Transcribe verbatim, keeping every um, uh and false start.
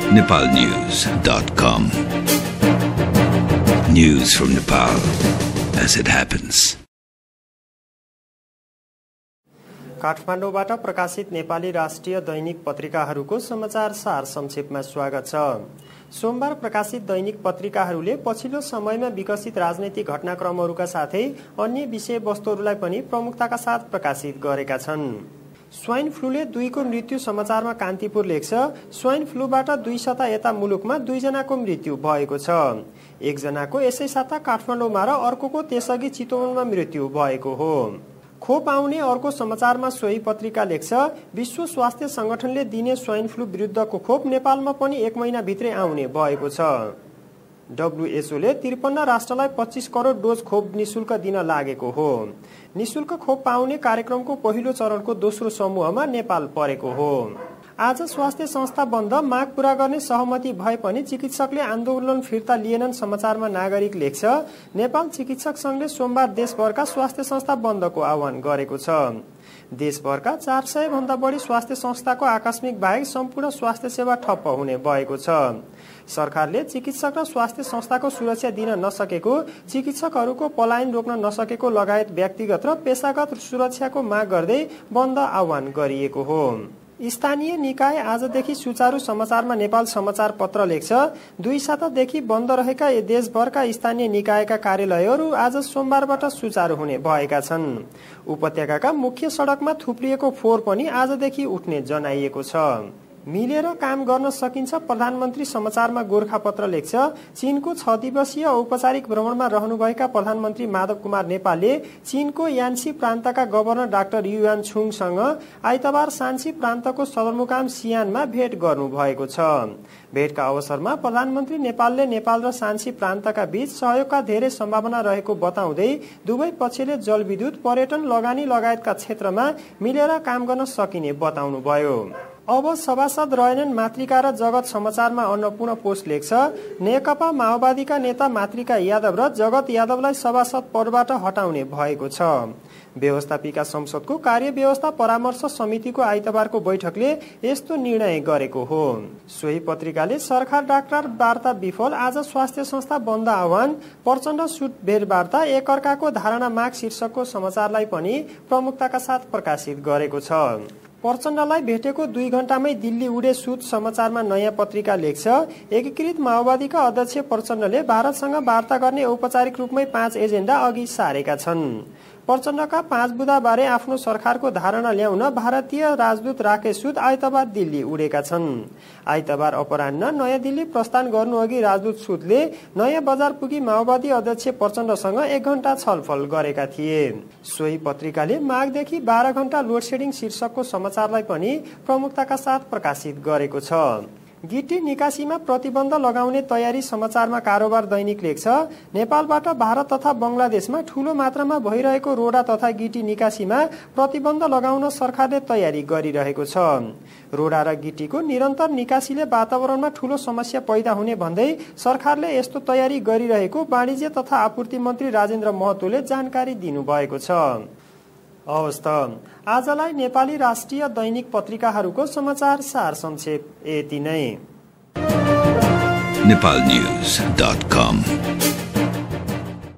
Nepal news dot com. News from Nepal as it happens. काठमाडौँबाट प्रकाशित नेपाली राष्ट्रिय दैनिक पत्रिकाहरूको समाचार सार संक्षेपमा स्वागत छ। सोमबार प्रकाशित दैनिक पत्रिकाहरूले पछिल्लो समयमा विकसित राजनैतिक घटनाक्रमहरूका साथै अन्य विषयवस्तुहरूलाई पनि प्रमुखताका साथ प्रकाशित गरेका छन्। स्वाइन फ्लूले दुईको मृत्यु समाचारमा कान्तिपुर लेख्छ, स्वाइन फ्लूबाट दुई सता यता मुलुकमा दुईजनाको मृत्यु भएको छ। एकजनाको यसै साता काठमाडौँमा र अर्कोको त्यसअघि चितवनमा मृत्यु भएको हो। खोप आउने अर्को समाचारमा सोही पत्रिका लेख्छ, विश्व स्वास्थ्य संगठनले दिने स्वाइन फ्लू विरुद्धको खोप नेपालमा पनि एक महिनाभित्रै आउने भएको छ। डब्ल्युएचओले त्रिपन्न राष्ट्रलाई पच्चीस करोड डोज खोप निशुल्क दिन लागेको हो। निशुल्क खोप पाउने कार्यक्रमको पहिलो चरणको दोस्रो समूहमा नेपाल परेको हो। आज स्वास्थ्य संस्था बन्द, माग पूरा गर्ने सहमति भए पनि चिकित्सकले आन्दोलन फिर्ता लिएनन् समाचारमा नागरिक लेख्छ, नेपाल चिकित्सक संघले सोमबार देशभरका स्वास्थ्य संस्था बन्दको आह्वान गरेको छ। देशभरका चार सय भन्दा बढी स्वास्थ्य संस्थाको आकस्मिक बाहेक सम्पूर्ण स्वास्थ्य सेवा ठप्प हुने भएको छ। सरकारले चिकित्सक र स्वास्थ्य संस्थाको सुरक्षा दिन नसकेको, चिकित्सकहरूको पलायन रोक्न नसकेको लगायत व्यक्तिगत र पेशागत सुरक्षाको माग गर्दै बन्द आह्वान गरिएको हो। स्थानीय निकाय आजदेखि सुचारू समाचारमा नेपाल समाचार पत्र लेख्छ, दुई सातादेखि बन्द रहेका देशभरका स्थानीय निकायका कार्यालयहरू आज सोमबारबाट सुचारू हुने भएका छन्। उपत्यकाका मुख्य सडकमा थुप्रिएको फोहोर पनि आजदेखि उठ्ने जनाइएको छ। मिलेर काम गर्न सकिन्छ, प्रधानमन्त्री समाचारमा गोरखापत्र लेख्छ, चीनको छ दिवसीय औपचारिक भ्रमणमा रहनुभएका प्रधानमन्त्री माधव कुमार नेपालले चीनको यान्सी प्रान्तका गभर्नर डाक्टर युआन छुङसँग आइतबार सान्सी प्रान्तको सदरमुकाम सियानमा भेट गर्नुभएको छ। भेटका अवसरमा प्रधानमन्त्री नेपालले नेपाल र सान्सी प्रान्तका बीच सहयोगका धेरै सम्भावना रहेको बताउँदै दुवै पक्षले जलविद्युत, पर्यटन, लगानी लगायतका क्षेत्रमा मिलेर काम गर्न सकिने बताउनुभयो। अब सभासद रहेनन् मातृका र जगत समाचारमा अन्नपूर्ण पोस्ट लेख्छ, नेकपा माओवादीका नेता मातृका यादव र जगत यादवलाई सभासद पदबाट हटाउने भएको छ। व्यवस्थापिका संसदको कार्यव्यवस्था परामर्श समितिको आइतबारको बैठकले यस्तो निर्णय गरेको हो। सोही पत्रिकाले सरकार डाक्टर वार्ता विफल, आज स्वास्थ्य संस्था बन्द आह्वान, प्रचण्ड सुट भेट वार्ता, एकअर्काको धारणा माग शीर्षकको समाचारलाई पनि प्रमुखताका साथ प्रकाशित गरेको छ। प्रचण्डलाई भेटेको दुई घण्टामै दिल्ली उडे सुत समाचारमा नयाँ पत्रिका लेख्छ, एकीकृत माओवादीका अध्यक्ष प्रचण्डले भारतसँग वार्ता गर्ने औपचारिक रूपमै पाँच एजेन्डा अघि सारेका छन्। प्रचण्डका पाँच बुँदाबारे आफ्नो सरकारको धारणा ल्याउन भारतीय राजदूत राकेश सुद आइतबार दिल्ली उडेका छन्। आइतबार अपराह्न नयाँ दिल्ली प्रस्थान गर्नुअघि राजदूत सुदले नयाँ बजार पुगी माओवादी अध्यक्ष प्रचण्डसँग एक घण्टा छलफल गरेका थिए। सोही पत्रिकाले माघदेखि बाह्र घण्टा लोडसेडिङ शीर्षकको समाचारलाई पनि प्रमुखताका साथ प्रकाशित गरेको छ। गिटी निकासीमा प्रतिबन्ध लगाउने तयारी समाचारमा कारोबार दैनिक लेख्छ, नेपालबाट भारत तथा बंगलादेशमा ठूलो मात्रामा भइरहेको रोडा तथा गिटी निकासीमा प्रतिबन्ध लगाउन सरकारले तयारी गरिरहेको छ। रोडा र गिटीको निरन्तर निकासीले वातावरणमा ठूलो समस्या पैदा हुने भन्दै सरकारले यस्तो तयारी गरिरहेको वाणिज्य तथा आपूर्ति मन्त्री राजेन्द्र महतोले जानकारी दिनुभएको छ। अवस्था आजलाई नेपाली राष्ट्रिय दैनिक पत्रिकाहरूको समाचार सार संक्षेप यति नै। नेपाल न्यूज डट कम